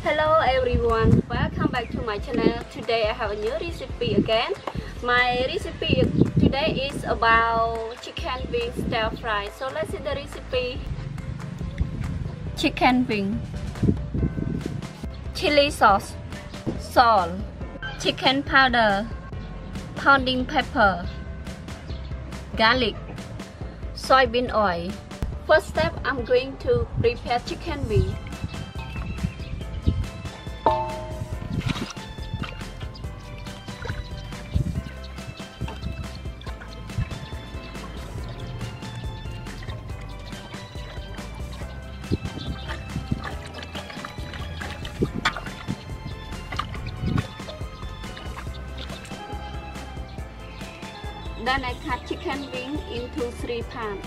Hello everyone, welcome back to my channel. Today I have a new recipe again. My recipe today is about chicken wing stir fry. So let's see the recipe. Chicken wing, chili sauce, salt, chicken powder, pounding pepper, garlic, soybean oil. First step, I'm going to prepare chicken wing. Then I cut chicken wing into 3 parts.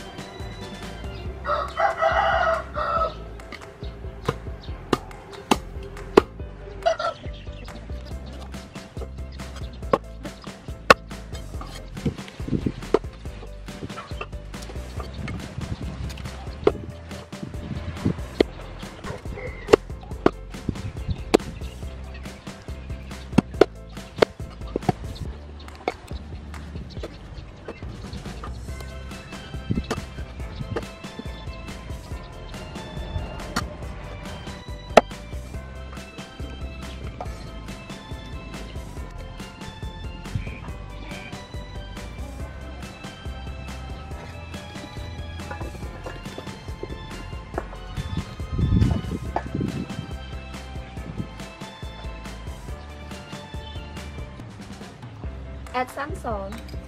Add some salt,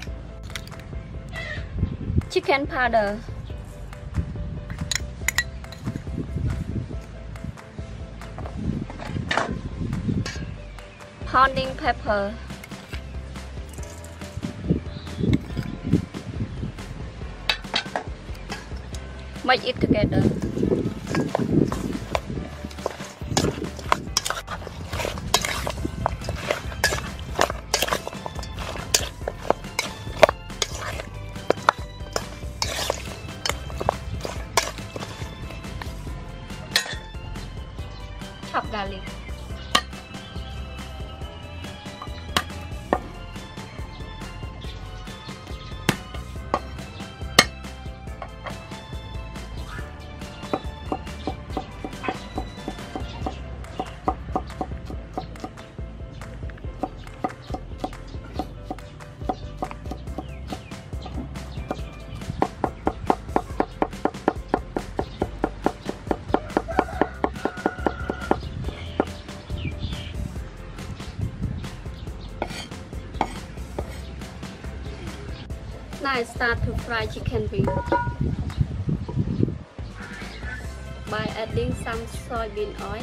chicken powder, pounding pepper, mix it together. Chop garlic. Now I start to fry chicken wing by adding some soybean oil.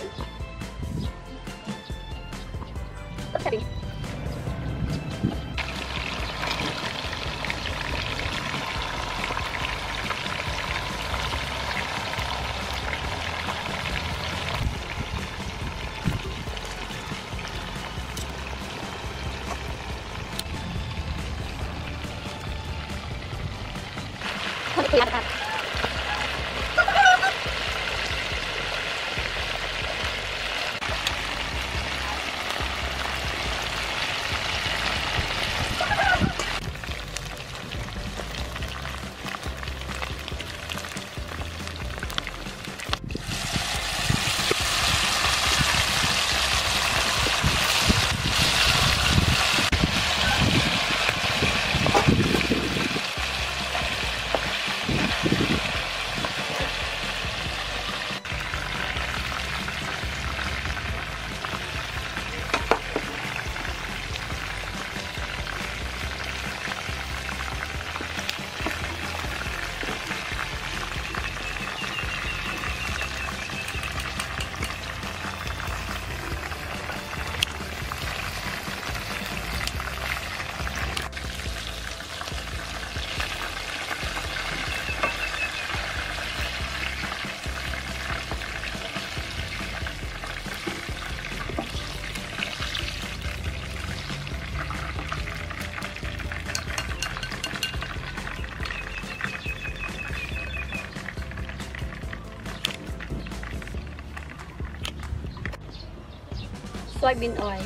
soybean oil.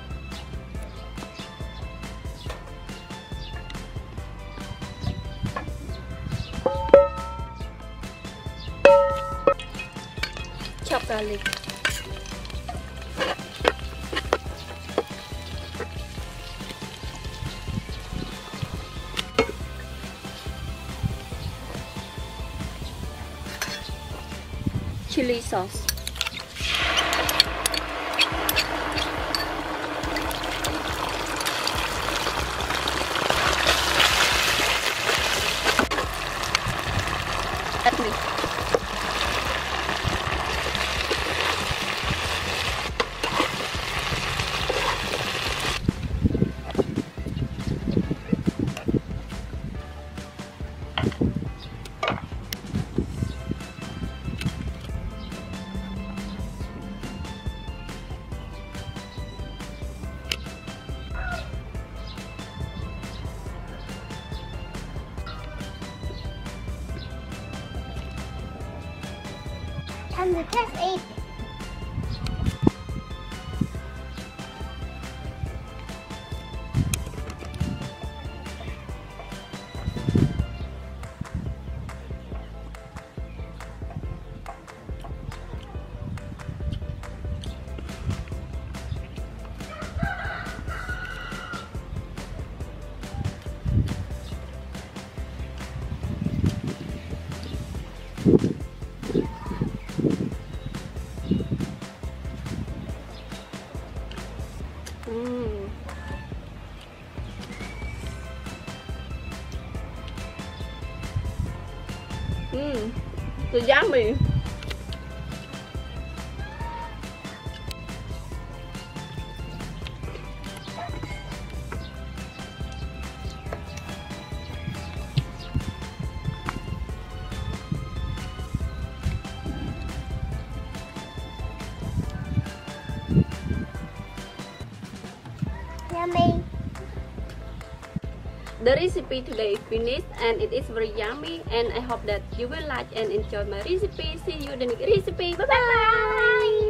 Chopped garlic. Chili sauce. Add me. And the test 8. So yummy. Yummy. The recipe today is finished and it is very yummy, and I hope that you will like and enjoy my recipe. See you in the next recipe. Bye bye.